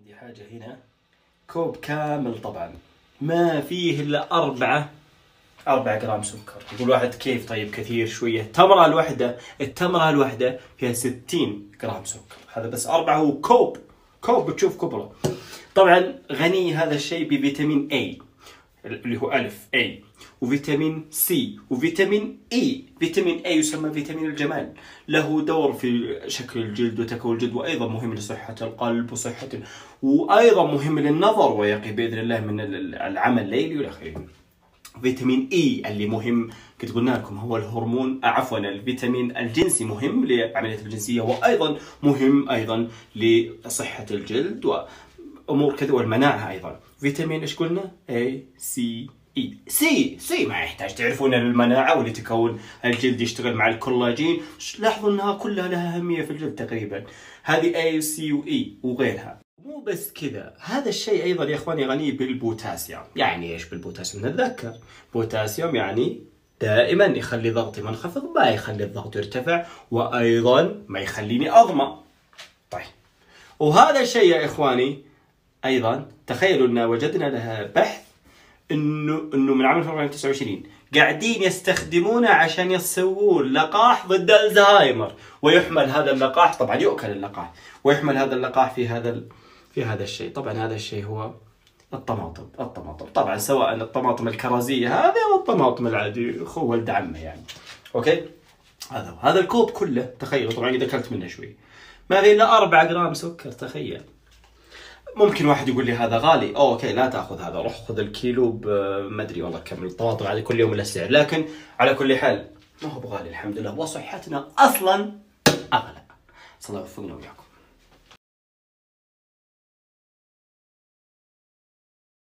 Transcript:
عندي حاجة هنا، كوب كامل طبعا ما فيه إلا 4 جرام سكر. يقول واحد كيف طيب كثير شوية؟ التمرة الواحدة فيها 60 جرام سكر، هذا بس 4 هو كوب بتشوف كبره. طبعا غني هذا الشيء بفيتامين A اللي هو ألف A، وفيتامين C، وفيتامين E. فيتامين A يسمى فيتامين الجمال، له دور في شكل الجلد وتكون الجلد، وأيضا مهم لصحة القلب وأيضا مهم للنظر ويقي بإذن الله من العمى الليلي والآخرين. فيتامين E اللي مهم كنت قلنا لكم هو الهرمون الفيتامين الجنسي، مهم لعملية الجنسية، وأيضا مهم أيضا لصحة الجلد وأمور كذا والمناعة أيضا. فيتامين إيش قلنا؟ A C E. C ما يحتاج تعرفون المناعة واللي تكون الجلد، يشتغل مع الكولاجين. لاحظوا أنها كلها لها أهمية في الجلد تقريبا، هذه A C و E وغيرها. مو بس كذا، هذا الشيء أيضا يا إخواني غني بالبوتاسيوم. يعني إيش بالبوتاسيوم؟ نتذكر بوتاسيوم يعني دائما يخلي ضغطي منخفض، ما يخلي الضغط يرتفع، وأيضا ما يخليني أظمأ. طيب، وهذا الشيء يا إخواني أيضا تخيلوا أن وجدنا لها بحث إنه من عام 2029 قاعدين يستخدمونه عشان يسوون لقاح ضد الزهايمر، ويحمل هذا اللقاح، طبعا يؤكل اللقاح، ويحمل هذا اللقاح في هذا الشيء. طبعا هذا الشيء هو الطماطم. طبعا سواء الطماطم الكرزية هذا او الطماطم العادي، اخوه ولد عمه يعني. اوكي، هذا الكوب كله تخيلوا، طبعا اذا اكلت منه شوي ما في الا 4 جرام سكر. تخيل. ممكن واحد يقول لي هذا غالي، اوكي لا تاخذ هذا، روح خذ الكيلو ما ادري والله كم الطماطم على كل يوم له سعر، لكن على كل حال ما هو بغالي الحمد لله، وصحتنا اصلا اغلى. صلى الله يوفقنا وياكم.